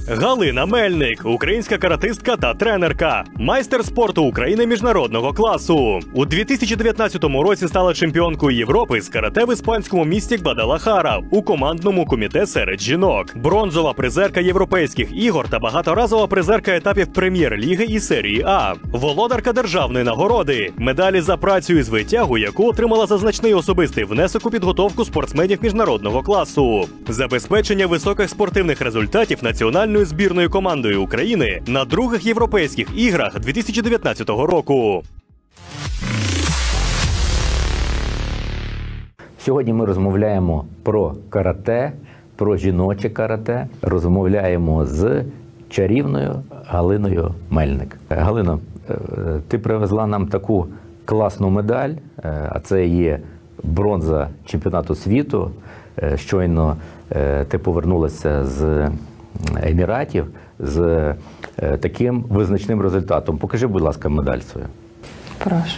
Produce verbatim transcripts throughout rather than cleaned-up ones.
Галина Мельник – українська каратистка та тренерка, майстер спорту України міжнародного класу. У дві тисячі дев'ятнадцятому році стала чемпіонкою Європи з карате в іспанському місті Гвадалахара у командному комітеті серед жінок. Бронзова призерка європейських ігор та багаторазова призерка етапів прем'єр-ліги і серії А. Володарка державної нагороди, медалі за працю із витягу, яку отримала за значний особистий внесок у підготовку спортсменів міжнародного класу. Забезпечення високих спортивних результатів національної збірною командою України на других європейських іграх дві тисячі дев'ятнадцятого року. Сьогодні ми розмовляємо про карате, про жіноче карате. Розмовляємо з чарівною Галиною Мельник. Галино, ти привезла нам таку класну медаль, а це є бронза чемпіонату світу. Щойно ти повернулася з Еміратів з таким визначним результатом. Покажи, будь ласка, медаль свою. Прошу.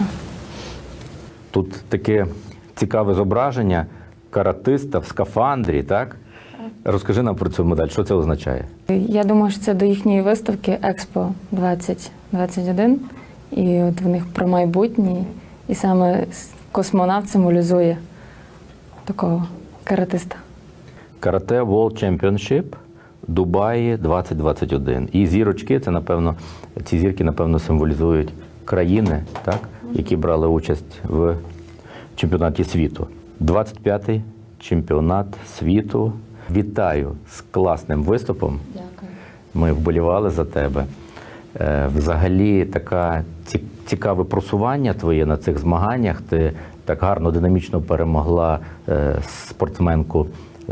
Тут таке цікаве зображення каратиста в скафандрі, так? Розкажи нам про цю медаль, що це означає? Я думаю, що це до їхньої виставки Експо двадцять двадцять один. І от в них про майбутнє. І саме космонавт символізує такого каратиста. Карате World Championship Дубаї двадцять двадцять один. І зірочки, це, напевно, ці зірки, напевно, символізують країни, так, які брали участь в чемпіонаті світу. двадцять п'ятий чемпіонат світу. Вітаю з класним виступом. Дякую. Ми вболівали за тебе. Взагалі, таке цікаве просування твоє на цих змаганнях. Ти так гарно, динамічно перемогла спортсменку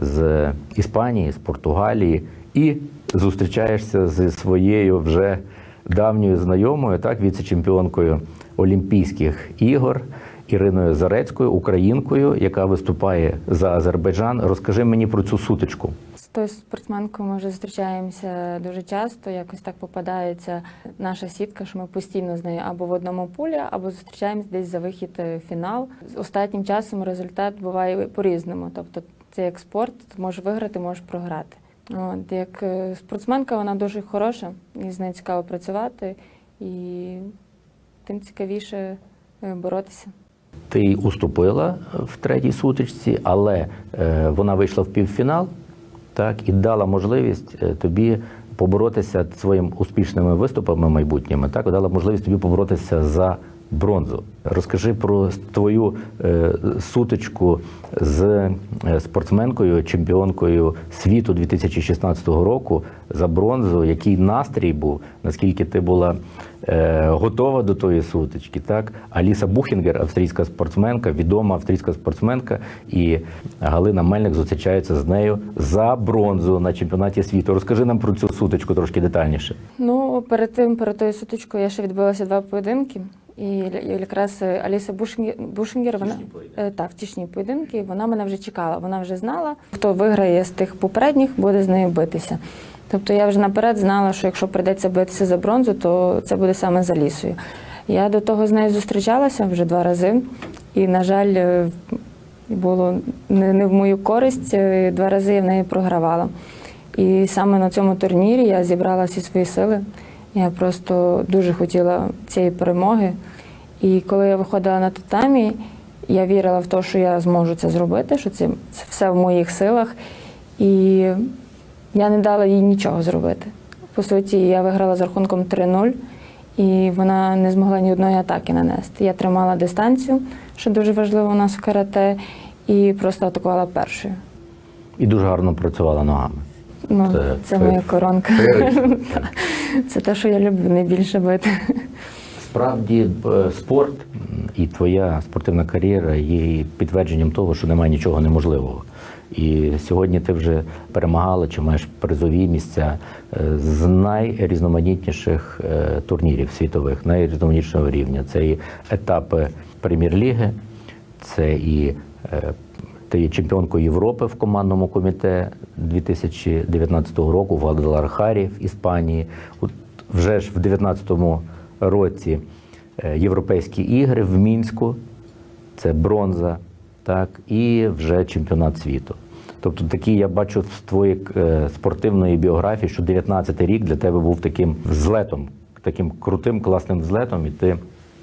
з Іспанії, з Португалії і зустрічаєшся зі своєю вже давньою знайомою, так, віце-чемпіонкою Олімпійських ігор Іриною Зарецькою, українкою, яка виступає за Азербайджан. Розкажи мені про цю сутичку. З тою спортсменкою ми вже зустрічаємося дуже часто, якось так попадається наша сітка, що ми постійно з нею або в одному полі, або зустрічаємось десь за вихід в фінал. Останнім часом результат буває по-різному, тобто це як спорт, ти можеш виграти, можеш програти. От, як спортсменка вона дуже хороша, і з нею цікаво працювати, і тим цікавіше боротися. Ти уступила в третій сутичці, але е, вона вийшла в півфінал, так, і дала можливість тобі поборотися своїми успішними виступами майбутніми, так, дала можливість тобі поборотися за бронзу. Розкажи про твою е, сутичку з спортсменкою, чемпіонкою світу дві тисячі шістнадцятого року за бронзу, який настрій був, наскільки ти була е, готова до тої сутички, так? Аліса Бухінгер, австрійська спортсменка, відома австрійська спортсменка, і Галина Мельник зустрічається з нею за бронзу на чемпіонаті світу. Розкажи нам про цю сутичку трошки детальніше. Ну, перед тим, перед тою сутичкою я ще відбилася два поєдинки. І якраз Аліса Бушингер, вона, так, втішні поєдинки, вона мене вже чекала, вона вже знала, хто виграє з тих попередніх, буде з нею битися. Тобто я вже наперед знала, що якщо прийдеться битися за бронзу, то це буде саме з Алісою. Я до того з нею зустрічалася вже два рази, і, на жаль, було не в мою користь, два рази я в неї програвала. І саме на цьому турнірі я зібрала всі свої сили. Я просто дуже хотіла цієї перемоги. І коли я виходила на татамі, я вірила в те, що я зможу це зробити, що це, це все в моїх силах. І я не дала їй нічого зробити. По суті, я виграла з рахунком три нуль, і вона не змогла ні одної атаки нанести. Я тримала дистанцію, що дуже важливо у нас в карате, і просто атакувала першою. І дуже гарно працювала ногами. Ну, це, це моя коронка. Це те, що я люблю найбільше бити. Справді, спорт і твоя спортивна кар'єра є підтвердженням того, що немає нічого неможливого. І сьогодні ти вже перемагала чи маєш призові місця з найрізноманітніших турнірів світових, найрізноманітнішого рівня. Це і етапи прем'єр-ліги, це і ти є чемпіонкою Європи в командному комітеті дві тисячі дев'ятнадцятого року в Гвадалахарі в Іспанії. От вже ж в дев'ятнадцятому році Європейські ігри в Мінську, це бронза, так, і вже чемпіонат світу. Тобто такий, я бачу з твоєї е, спортивної біографії, що дев'ятнадцятий рік для тебе був таким злетом, таким крутим, класним злетом, і ти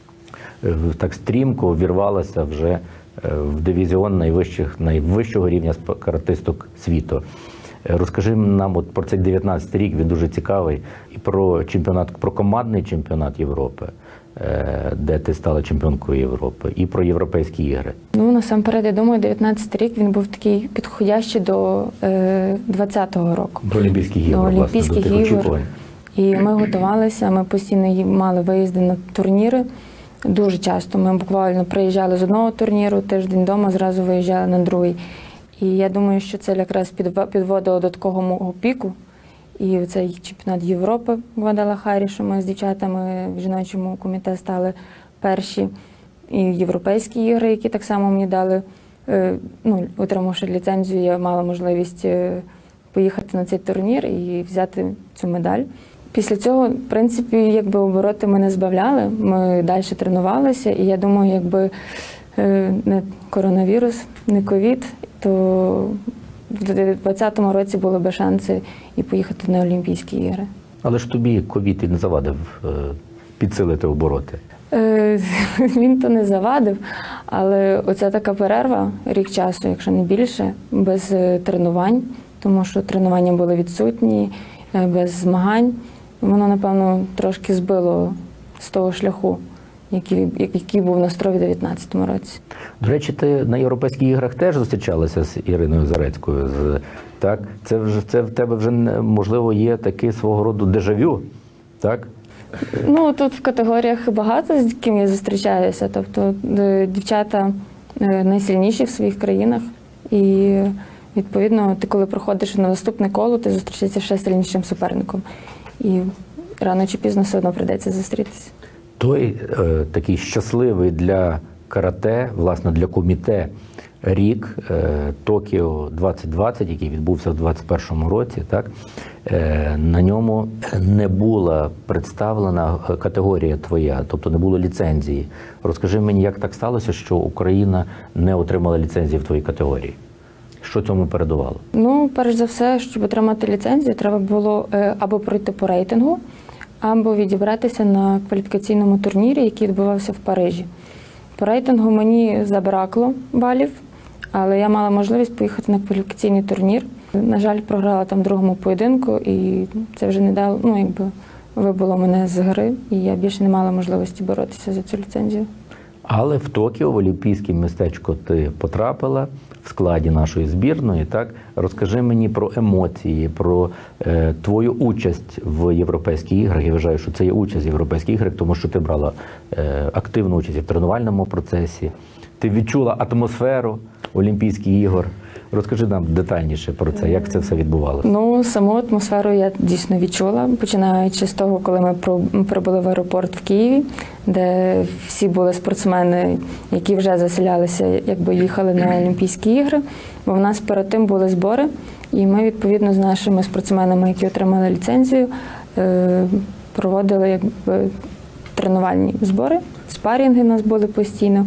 е, так стрімко вірвалася вже е, в дивізіон найвищих, найвищого рівня каратисток світу. Е, розкажи нам от про цей дев'ятнадцятий рік, він дуже цікавий, і про чемпіонат, про командний чемпіонат Європи, е, де ти стала чемпіонкою Європи, і про європейські ігри. Ну, насамперед, я думаю, дев'ятнадцятий рік він був такий підходящий до е, двадцятого року. До Олімпійських ігор, до Олімпійських власне, до тих ігор. очікувань. І ми готувалися, ми постійно мали виїзди на турніри. Дуже часто ми буквально приїжджали з одного турніру, тиждень вдома, зразу виїжджали на другий. І я думаю, що це якраз підводило до такого мого піку. І цей чемпіонат Європи в Гвадалахарі, що ми з дівчатами в жіночому комітеті стали перші. І європейські ігри, які так само мені дали, ну, отримавши ліцензію, я мала можливість поїхати на цей турнір і взяти цю медаль. Після цього, в принципі, якби обороти ми не збавляли, ми далі тренувалися, і я думаю, якби не коронавірус, не ковід, то в двадцятому році були б шанси і поїхати на Олімпійські ігри. Але ж тобі ковід і не завадив підсилити обороти. Він то не завадив, але оця така перерва, рік часу, якщо не більше, без тренувань, тому що тренування були відсутні, без змагань, воно, напевно, трошки збило з того шляху, який, який був настрой у дев'ятнадцятому році. До речі, ти на Європейських іграх теж зустрічалася з Іриною Зарецькою, з, так? Це, вже, це в тебе вже, можливо, є такий свого роду дежавю, так? Ну, тут в категоріях багато, з ким я зустрічаюся. Тобто дівчата найсильніші в своїх країнах. І, відповідно, ти коли проходиш на наступне коло, ти зустрічаєшся ще сильнішим суперником. І рано чи пізно все одно прийдеться зустрітися. Той е, такий щасливий для карате, власне, для коміте рік е, Токіо двадцять двадцять, який відбувся в двадцять першому році, так, е, на ньому не була представлена категорія твоя, тобто не було ліцензії. Розкажи мені, як так сталося, що Україна не отримала ліцензії в твоїй категорії? Що цьому передувало? Ну, перш за все, щоб отримати ліцензію, треба було е, або пройти по рейтингу, або відібратися на кваліфікаційному турнірі, який відбувався в Парижі. По рейтингу мені забракло балів, але я мала можливість поїхати на кваліфікаційний турнір. На жаль, програла там в другому поєдинку, і це вже не дало, ну, якби вибило мене з гри, і я більше не мала можливості боротися за цю ліцензію. Але в Токіо, в олімпійське містечко, ти потрапила в складі нашої збірної, так? Розкажи мені про емоції, про е, твою участь в Європейських іграх. Я вважаю, що це є участь в Європейських іграх, тому що ти брала е, активну участь в тренувальному процесі. Ти відчула атмосферу Олімпійських ігор. Розкажи нам детальніше про це, як це все відбувалося. Ну, саму атмосферу я дійсно відчула, починаючи з того, коли ми прибули в аеропорт в Києві, де всі були спортсмени, які вже заселялися, якби їхали на Олімпійські ігри, бо в нас перед тим були збори, і ми, відповідно, з нашими спортсменами, які отримали ліцензію, проводили якби тренувальні збори, спаррінги в нас були постійно.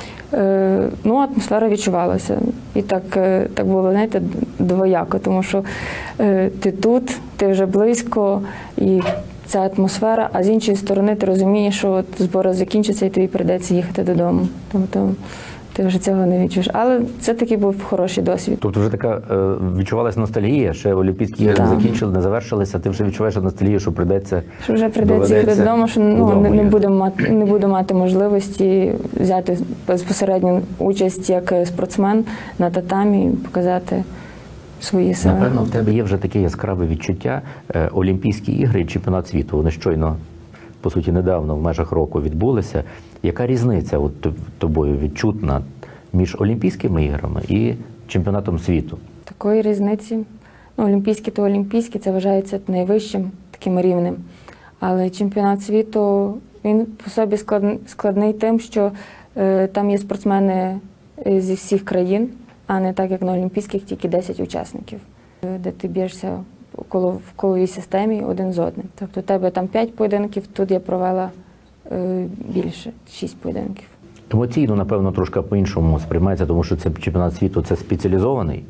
Ну, атмосфера відчувалася. І так, так було, знаєте, двояко, тому що ти тут, ти вже близько, і ця атмосфера, а з іншої сторони ти розумієш, що от збори закінчаться і тобі прийдеться їхати додому. Тобто ти вже цього не відчуєш. Але це такий був хороший досвід. Тобто вже така відчувалася ностальгія, ще Олімпійські ігри не закінчили, не завершилися, ти вже відчуваєш ностальгію, що прийдеться Що вже прийдеться їхати додому, що ну, не, не, буду мати, не буду мати можливості взяти безпосередню участь як спортсмен на татамі і показати свої сили. Напевно, в тебе є вже таке яскраве відчуття. Олімпійські ігри і чемпіонат світу, вони щойно, по суті, недавно в межах року відбулися. Яка різниця от тобою відчутна між Олімпійськими іграми і чемпіонатом світу? Такої різниці. Ну, олімпійські то олімпійські, це вважається найвищим таким рівнем. Але чемпіонат світу, він по собі складний тим, що е, там є спортсмени зі всіх країн, а не так, як на олімпійських, тільки десять учасників, де ти б'єшся в коловій системі один з одним. Тобто у тебе там п'ять поєдинків, тут я провела е, більше, шість поєдинків. Емоційно, напевно, трошки по-іншому сприймається, тому що це чемпіонат світу, це спеціалізований.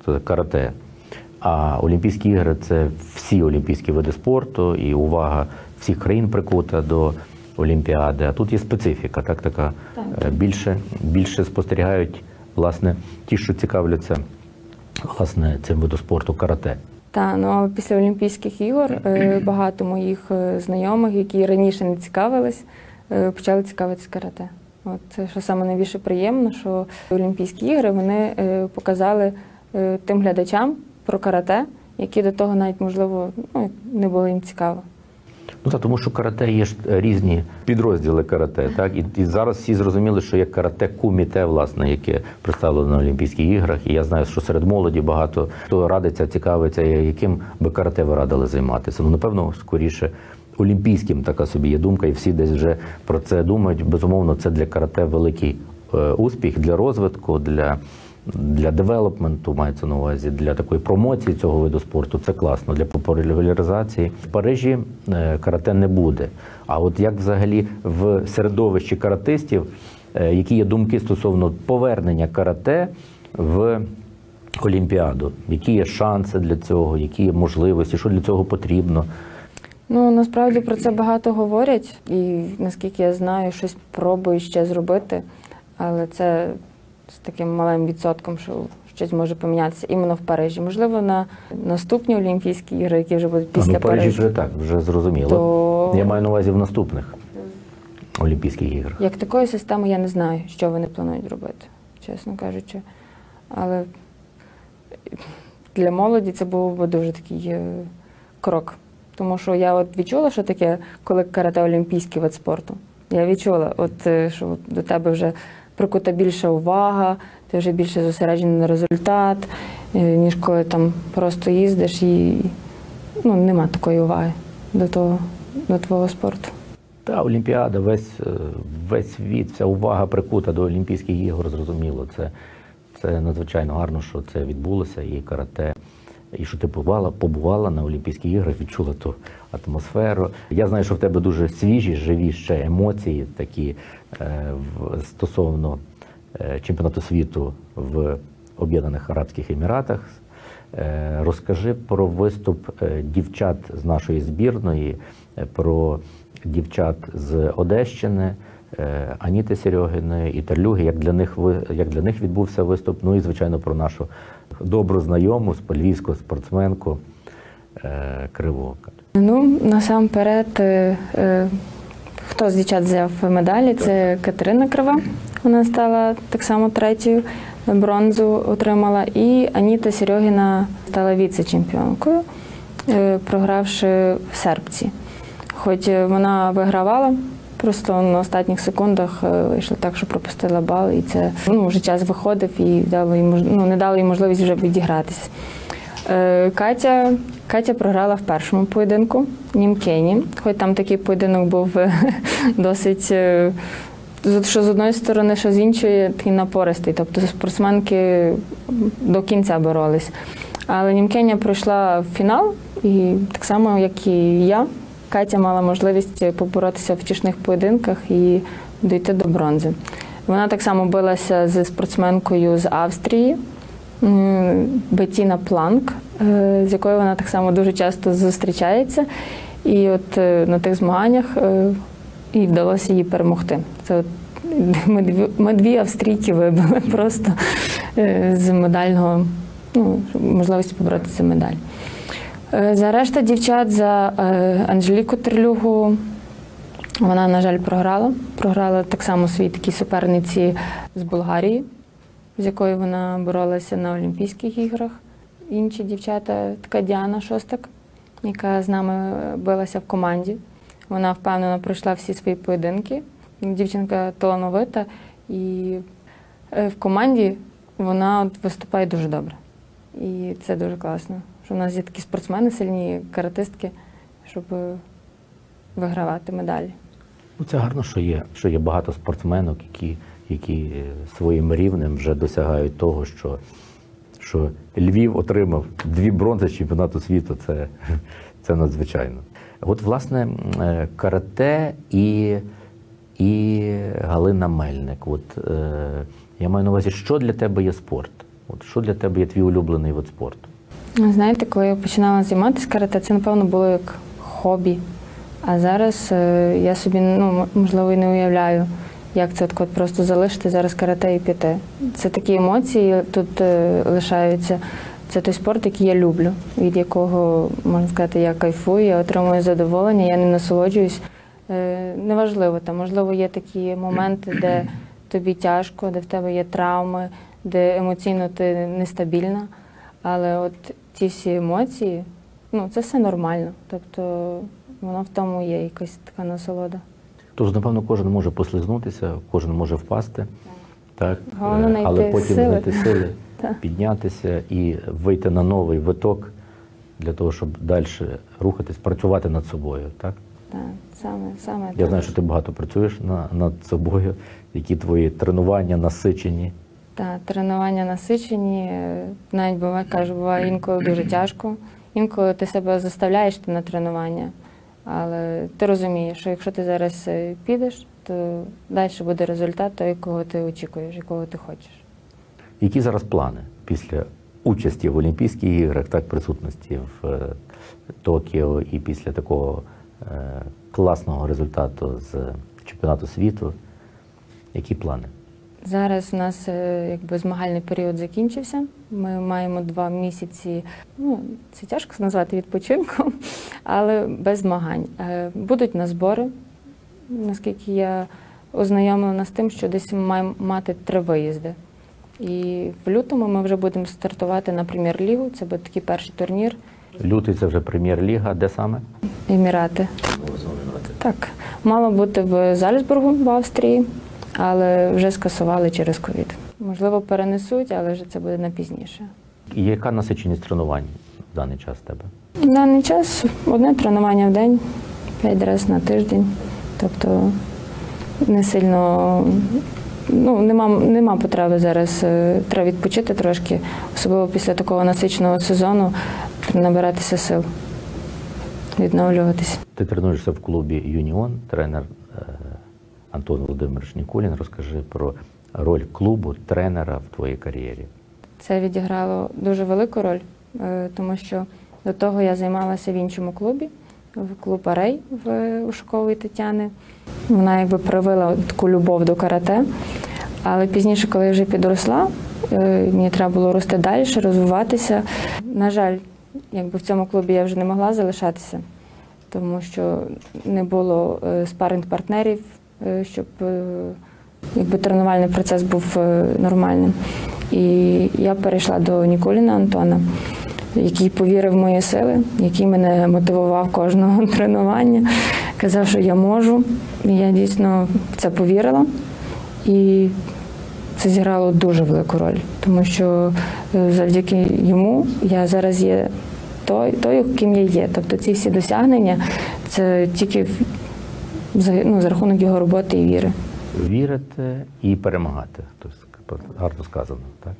це карате. А Олімпійські ігри – це всі олімпійські види спорту, і увага всіх країн прикута до Олімпіади. А тут є специфіка, так, така. Так. Більше, більше спостерігають, власне, ті, що цікавляться, власне, цим видом спорту карате. Так, ну але після Олімпійських ігор багато моїх знайомих, які раніше не цікавились, почали цікавитися карате. От це, що саме найбільше приємно, що Олімпійські ігри вони показали тим глядачам про карате, які до того навіть, можливо, ну, не було їм цікаво. Ну так, тому що карате є ж різні підрозділи карате, так? І, і зараз всі зрозуміли, що є карате-куміте, власне, яке представлено на Олімпійських іграх. І я знаю, що серед молоді багато хто радиться, цікавиться, яким би карате ви радили займатися. Ну, напевно, скоріше, олімпійським така собі є думка, і всі десь вже про це думають. Безумовно, це для карате великий е, успіх, для розвитку, для... Для девелопменту, мається на увазі, для такої промоції цього виду спорту, це класно, для популяризації. В Парижі карате не буде. А от як взагалі в середовищі каратистів, які є думки стосовно повернення карате в Олімпіаду? Які є шанси для цього, які є можливості, що для цього потрібно? Ну, насправді про це багато говорять, і наскільки я знаю, щось пробують ще зробити, але це з таким малим відсотком, що щось може помінятися іменно в Парижі. Можливо, на наступні Олімпійські ігри, які вже будуть після а, ну, Парижу. Парижі вже так, вже зрозуміло. То... Я маю на увазі в наступних Олімпійських іграх. Як такої системи я не знаю, що вони планують робити, чесно кажучи. Але для молоді це був би дуже такий крок. Тому що я от відчула, що таке, коли карате олімпійський вид спорту. Я відчула, от, що до тебе вже прикута більша увага, ти вже більше зосереджений на результат, ніж коли там просто їздиш і ну, нема такої уваги до того, до твого спорту. Та, Олімпіада, весь, весь світ, вся увага прикута до Олімпійських ігор, зрозуміло. Це, це надзвичайно гарно, що це відбулося, і карате. І що ти побувала, побувала на Олімпійських іграх, відчула ту атмосферу. Я знаю, що в тебе дуже свіжі, живі ще емоції такі е, в, стосовно е, чемпіонату світу в Об'єднаних Арабських Еміратах. Е, розкажи про виступ е, дівчат з нашої збірної, е, про дівчат з Одещини, е, Аніти Серьогіної і Терлюги, як для них, як для них відбувся виступ, ну і, звичайно, про нашу добру знайому, львівську спортсменку е, Криву. Ну, насамперед, е, е, хто з дівчат взяв медалі, це Катерина Крива. Вона стала так само третьою, бронзу отримала. І Аніта Серьогіна стала віце-чемпіонкою, е, програвши в сербці. Хоч вона вигравала, просто на останніх секундах вийшло так, що пропустила бал, і це ну, вже час виходив і дало їй, ну, не дало їй можливість вже відігратися. Катя, Катя програла в першому поєдинку Німкені, хоч там такий поєдинок був досить, що з одної сторони, що з іншої, такий напористий, тобто спортсменки до кінця боролись. Але Німкеня пройшла в фінал, і так само, як і я, Катя мала можливість поборотися в втішних поєдинках і дійти до бронзи. Вона так само билася з спортсменкою з Австрії, Беттіна Планк, з якою вона так само дуже часто зустрічається. І от на тих змаганнях їй вдалося її перемогти. Це от ми, дві, ми дві австрійки вибили просто з медального, ну, можливості поборотися медаль. За решта дівчат, за Анжеліку Терлюгу, вона, на жаль, програла. Програла так само своїй такій суперниці з Болгарії, з якою вона боролася на Олімпійських іграх. Інші дівчата, така Діана Шостак, яка з нами билася в команді. Вона впевнено пройшла всі свої поєдинки. Дівчинка талановита, і в команді вона от виступає дуже добре. І це дуже класно, що в нас є такі спортсмени, сильні каратистки, щоб вигравати медалі. Ну, це гарно, що є, що є багато спортсменок, які, які своїм рівнем вже досягають того, що, що Львів отримав дві бронзи з чемпіонату світу. Це, це надзвичайно. От, власне, карате і, і Галина Мельник. От, е, я маю на увазі, що для тебе є спорт? От що для тебе є твій улюблений вид спорту? Знаєте, коли я починала займатися карате, це, напевно, було як хобі. А зараз е, я собі, ну, можливо, і не уявляю, як це от просто залишити зараз карате і піти. Це такі емоції тут е, лишаються. Це той спорт, який я люблю, від якого, можна сказати, я кайфую, я отримую задоволення, я не насолоджуюсь. Е, неважливо, там, можливо, є такі моменти, де тобі тяжко, де в тебе є травми, де емоційно ти нестабільна. Але от ці всі емоції, ну, це все нормально. Тобто воно в тому є якась така насолода. Тож, напевно, кожен може послизнутися, кожен може впасти, так? Головне знайти але потім сили. знайти сили, Так. піднятися і вийти на новий виток для того, щоб далі рухатись, працювати над собою, так? Так, саме, саме Я так. знаю, що ти багато працюєш на, над собою, які твої тренування насичені. Так, тренування насичені, е, навіть буває, кажу, буває інколи дуже тяжко. Інколи ти себе заставляєш йти на тренування, але ти розумієш, що якщо ти зараз е, підеш, то далі буде результат той, якого ти очікуєш, якого ти хочеш. Які зараз плани після участі в Олімпійських іграх, так, присутності в е, Токіо і після такого е, класного результату з чемпіонату світу? Які плани? Зараз у нас е, якби змагальний період закінчився. Ми маємо два місяці, ну, це тяжко назвати відпочинком, але без змагань. Е, Будуть на збори, наскільки я ознайомлена з тим, що десь ми маємо мати три виїзди. І в лютому ми вже будемо стартувати на прем'єр-лігу, це буде такий перший турнір. Лютий – це вже прем'єр-ліга, де саме? Емірати. Так, мало бути в Зальцбургу, в Австрії, але вже скасували через ковід. Можливо, перенесуть, але вже це буде на пізніше. І яка насиченість тренувань в даний час в тебе? В даний час одне тренування в день, п'ять разів на тиждень. Тобто не сильно, ну, нема, нема потреби зараз, е, треба відпочити трошки, особливо після такого насиченого сезону, набиратися сил, відновлюватися. Ти тренуєшся в клубі «Юніон», тренер е, Антон Володимирович Нікулін. Розкажи про роль клубу, тренера в твоїй кар'єрі. Це відіграло дуже велику роль, е, тому що до того я займалася в іншому клубі, в клуб «Арей» в Ушакової Тетяни. Вона якби привила таку любов до карате. Але пізніше, коли я вже підросла, е, мені треба було рости далі, розвиватися. На жаль, якби в цьому клубі я вже не могла залишатися, тому що не було е, спаринг-партнерів, е, щоб е, якби тренувальний процес був е, нормальним. І я перейшла до Нікуліна Антона, який повірив в мої сили, який мене мотивував кожного тренування, казав, що я можу. І я дійсно в це повірила. І це зіграло дуже велику роль, тому що завдяки йому я зараз є той, той, ким я є. Тобто ці всі досягнення – це тільки за, ну, за рахунок його роботи і віри. Вірити і перемагати. Тобто, гарно сказано, так?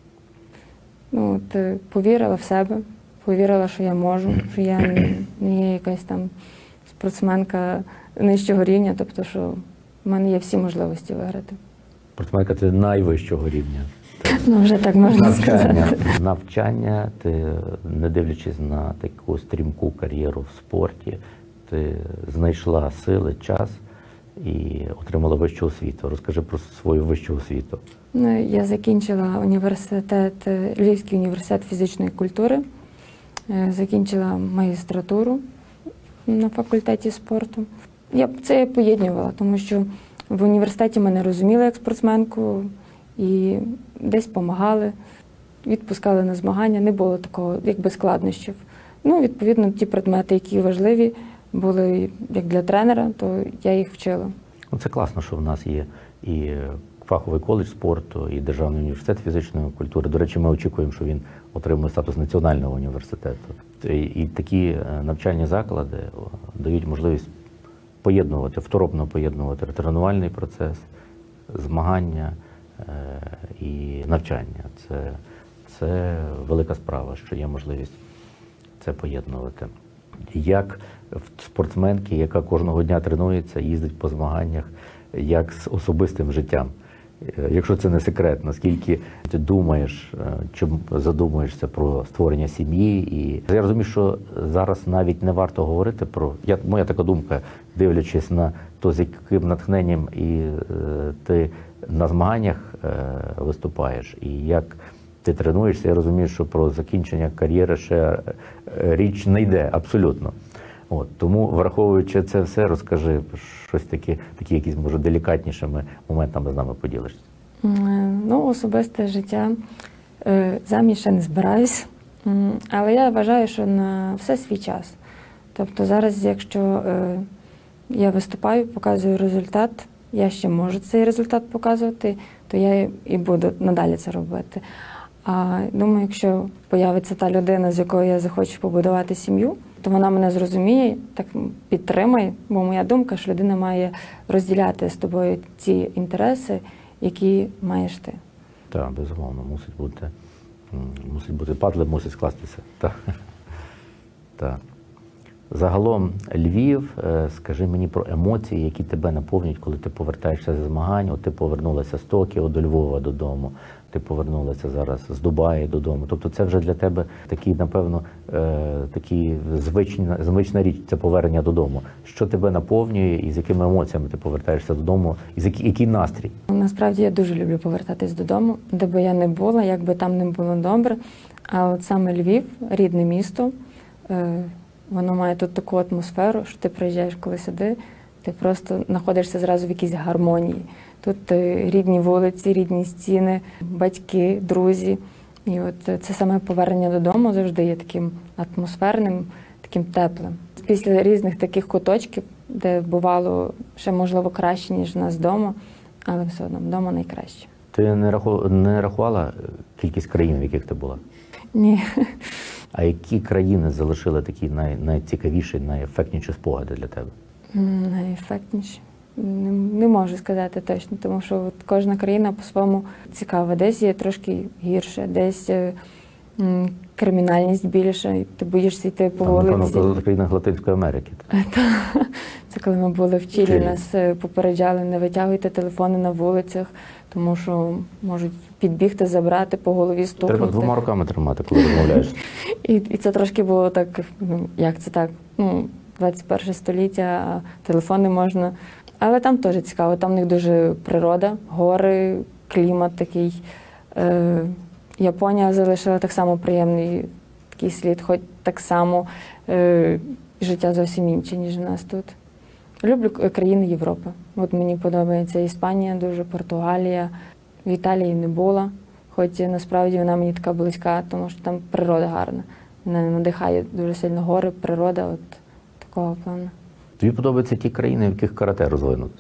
Ну, от, повірила в себе, повірила, що я можу, що я не є якась там спортсменка нижчого рівня, тобто, що в мене є всі можливості виграти. Спортсменка – це найвищого рівня. Ну, вже так можна Навчання. сказати. Навчання, ти, не дивлячись на таку стрімку кар'єру в спорті, ти знайшла сили, час і отримала вищу освіту. Розкажи про свою вищу освіту. Ну, я закінчила університет, Львівський університет фізичної культури, е, закінчила магістратуру на факультеті спорту. Я б це поєднувала, тому що в університеті мене розуміли як спортсменку і десь допомагали, відпускали на змагання, не було такого якби складнощів. Ну, відповідно, ті предмети, які важливі були як для тренера, то я їх вчила. Ну, це класно, що в нас є і фаховий коледж спорту, і Державний університет фізичної культури. До речі, ми очікуємо, що він отримує статус національного університету. І, і такі навчальні заклади дають можливість поєднувати, второпно поєднувати тренувальний процес, змагання е, і навчання. Це, це велика справа, що є можливість це поєднувати. Як спортсменки, яка кожного дня тренується, їздить по змаганнях, як з особистим життям, якщо це не секрет, наскільки ти думаєш, чи задумуєшся про створення сім'ї. І я розумію, що зараз навіть не варто говорити про, я, моя така думка, дивлячись на то, з яким натхненням і е, ти на змаганнях е, виступаєш, і як ти тренуєшся, я розумію, що про закінчення кар'єри ще річ не йде абсолютно. От, тому, враховуючи це все, розкажи щось таке, такі якісь, може, делікатнішими моментами з нами поділишся. Ну, особисте життя. Заміж ще не збираюсь, але я вважаю, що на все свій час. Тобто зараз, якщо я виступаю, показую результат, я ще можу цей результат показувати, то я і буду надалі це робити. А думаю, якщо появиться та людина, з якою я захочу побудувати сім'ю, то вона мене зрозуміє, так підтримає, бо моя думка, що людина має розділяти з тобою ті інтереси, які маєш ти. Так, безумовно, мусить бути, мусить бути падли, мусить скластися. Так. Так. Загалом, Львів, скажи мені про емоції, які тебе наповнюють, коли ти повертаєшся з змагань. От ти повернулася з Токіо до Львова додому, ти повернулася зараз з Дубаї додому. Тобто це вже для тебе такий, напевно, такий звична, звична річ, це повернення додому. Що тебе наповнює і з якими емоціями ти повертаєшся додому, і який, який настрій? Насправді я дуже люблю повертатись додому, де би я не була, як би там не було добре. А от саме Львів, рідне місто, воно має тут таку атмосферу, що ти приїжджаєш коли сюди, ти просто знаходишся зразу в якійсь гармонії. Тут рідні вулиці, рідні стіни, батьки, друзі. І от це саме повернення додому завжди є таким атмосферним, таким теплим. Після різних таких куточків, де бувало ще, можливо, краще, ніж в нас вдома, але все одно вдома найкраще. Ти не, раху... не рахувала кількість країн, в яких ти була? Ні. А які країни залишили такі най... найцікавіші, найефектніші спогади для тебе? Найефектніші? Не, не можу сказати точно, тому що от кожна країна по-своєму цікава. Десь є трошки гірше, десь м, кримінальність більше, і ти боїшся йти по вулиці. Напевно, в країнах Латинської Америки. Це коли ми були в Чилі, нас попереджали, не витягуйте телефони на вулицях, тому що можуть підбігти, забрати, по голові стукнути. Треба двома руками тримати, коли розмовляєш. і, і це трошки було так, ну, як це так, ну, двадцять перше століття, а телефони можна. Але там теж цікаво, там у них дуже природа, гори, клімат такий. Е, Японія залишила так само приємний такий слід, хоч так само е, життя зовсім інше, ніж у нас тут. Люблю країни Європи. От мені подобається Іспанія дуже, Португалія. В Італії не була, хоч насправді вона мені така близька, тому що там природа гарна. Мене надихає дуже сильно гори, природа, от такого плану. Тобі подобаються ті країни, в яких карате розвинуто?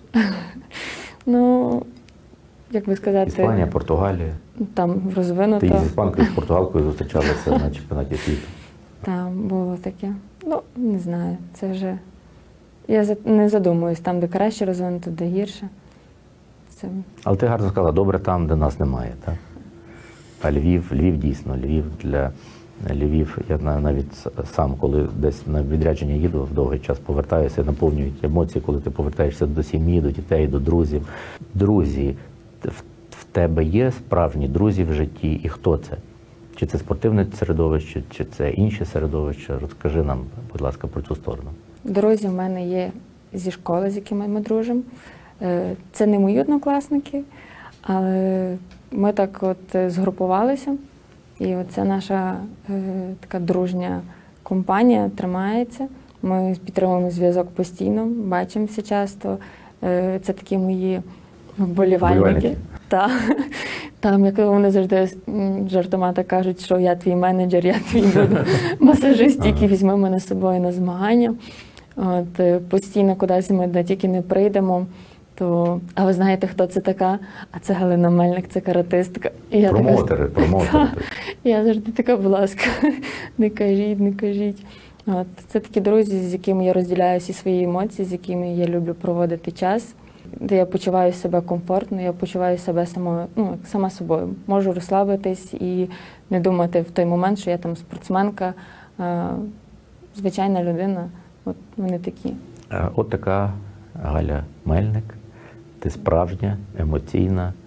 Ну, як би сказати... Іспанія, Португалія. Там розвинуто. Ти з іспанкою, з португалкою зустрічалася на чемпіонаті світу. Там було таке. Ну, не знаю, це вже... Я не задумуюсь, там, де краще розвинуто, де гірше. Це... Але ти гарно сказала, добре там, де нас немає, так? А Львів, Львів дійсно, Львів для... Львів, я навіть сам, коли десь на відрядження їду, в довгий час повертаюся, наповнюють емоції, коли ти повертаєшся до сім'ї, до дітей, до друзів. Друзі, в тебе є справжні друзі в житті, і хто це? Чи це спортивне середовище, чи це інше середовище? Розкажи нам, будь ласка, про цю сторону. Друзі в мене є зі школи, з якими ми дружимо. Це не мої однокласники, але ми так от згрупувалися. І оця наша е, така дружня компанія тримається. Ми підтримуємо зв'язок постійно, бачимося часто. Е, це такі мої вболівальники. Та, там, як вони завжди жартома так кажуть, що я твій менеджер, я твій буду масажист, який візьме мене з собою на змагання. От, постійно кудись ми де тільки не прийдемо. То, а ви знаєте, хто це така? А це Галина Мельник, це каратистка. І я промоутери, така... промоутери. Я завжди така, будь ласка, не кажіть, не кажіть. От, це такі друзі, з якими я розділяю всі свої емоції, з якими я люблю проводити час, де я почуваю себе комфортно, я почуваю себе само, ну, сама собою. Можу розслабитись і не думати в той момент, що я там спортсменка, а, звичайна людина. От вони такі. От така Галя Мельник. Ти справжня, емоційна,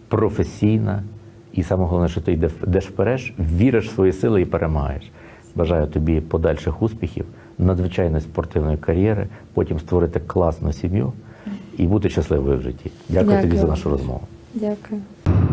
професійна. І саме головне, що ти йдеш вперед, віриш в свої сили і перемагаєш. Бажаю тобі подальших успіхів, надзвичайної спортивної кар'єри, потім створити класну сім'ю і бути щасливою в житті. Дякую, Дякую. тобі за нашу розмову. Дякую.